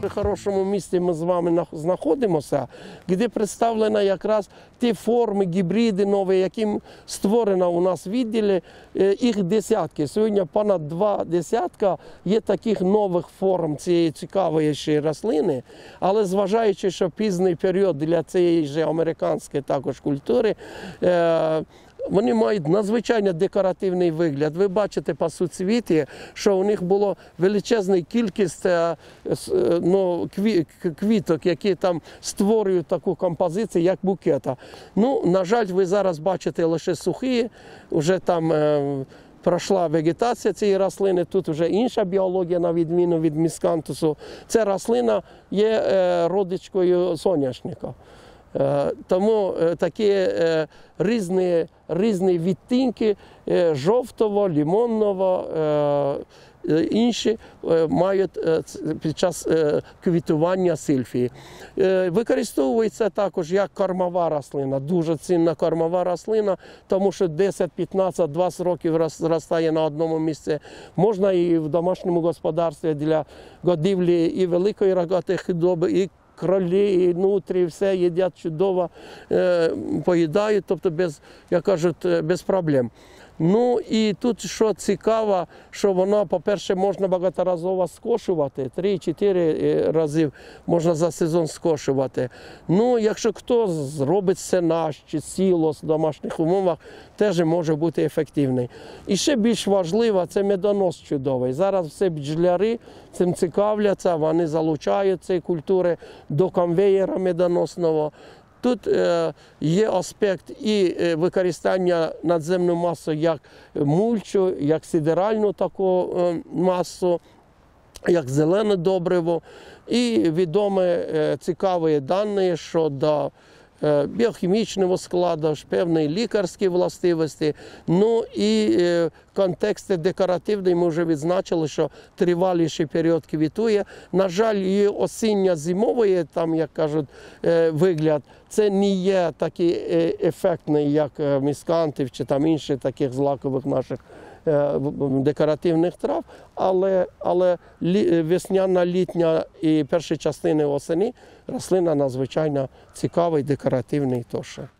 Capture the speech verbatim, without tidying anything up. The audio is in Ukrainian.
дуже хорошому місці ми з вами знаходимося, де представлено якраз ті форми, гібриди нові, які створено у нас в відділі, їх десятки. Сьогодні понад два десятка є таких нових форм цієї цікавої ще рослини, але зважаючи, що пізній період для цієї ж американської також культури, вони мають надзвичайно декоративний вигляд. Ви бачите по суцвіті, що у них була величезна кількість ну, квіток, які там створюють таку композицію, як букета. Ну, на жаль, ви зараз бачите лише сухі, вже там е, пройшла вегетація цієї рослини, тут вже інша біологія, на відміну від міскантусу. Ця рослина є е, родичкою соняшника. Тому такі різні, різні відтінки жовтого, лимонного, інші мають під час квітування сильфії. Використовується також як кормова рослина, дуже цінна кормова рослина, тому що десять, п'ятнадцять, двадцять років зростає на одному місці. Можна і в домашньому господарстві для годівлі і великої рогатої худоби, і кролі, і нутрі, все їдять чудово, е, поїдають, тобто без, як кажуть, без проблем. Ну і тут, що цікаво, що воно, по-перше, можна багаторазово скошувати, три-чотири рази можна за сезон скошувати. Ну, якщо хто зробить сенаж чи сілос в домашніх умовах, теж може бути ефективний. І ще більш важливо, це медонос чудовий. Зараз всі бджоляри цим цікавляться, вони залучають ці культури до конвеєра медоносного. Тут е, є аспект і використання надземної маси як мульчу, як сидеральну таку е, масу, як зелене добриво. І відомі е, цікаві дані щодо е, біохімічного складу, певної лікарської властивості. Ну і е, контексти декоративний ми вже відзначили, що триваліший період квітує. На жаль, її осінньо-зимовий, там, як кажуть, вигляд, це не є такий ефектний, як міскантів чи там інших таких злакових наших декоративних трав, але, але весняна, літня і перші частини осені рослина надзвичайно цікавий, декоративний тощо.